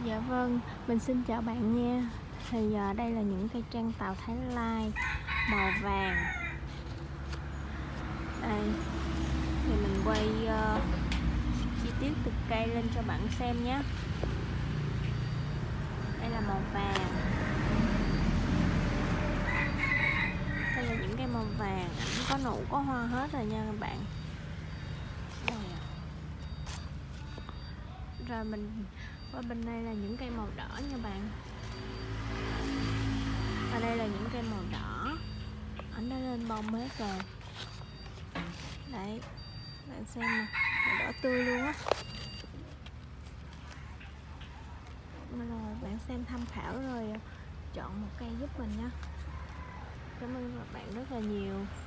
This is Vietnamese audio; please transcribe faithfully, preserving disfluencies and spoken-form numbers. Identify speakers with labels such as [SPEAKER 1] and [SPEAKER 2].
[SPEAKER 1] Dạ vâng, mình xin chào bạn nha. Thì giờ đây là những cây trang tàu Thái Lai màu vàng. Đây, thì mình quay uh, chi tiết từ cây lên cho bạn xem nhé. Đây là màu vàng. Đây là những cây màu vàng, ảnh có nụ có hoa hết rồi nha các bạn. Đây à. Rồi mình qua bên đây là những cây màu đỏ nha bạn. Ở đây là những cây màu đỏ, ảnh đã lên bông hết rồi. Đấy, bạn xem nè, màu đỏ tươi luôn á. Rồi bạn xem tham khảo rồi chọn một cây giúp mình nhé. Cảm ơn các bạn rất là nhiều.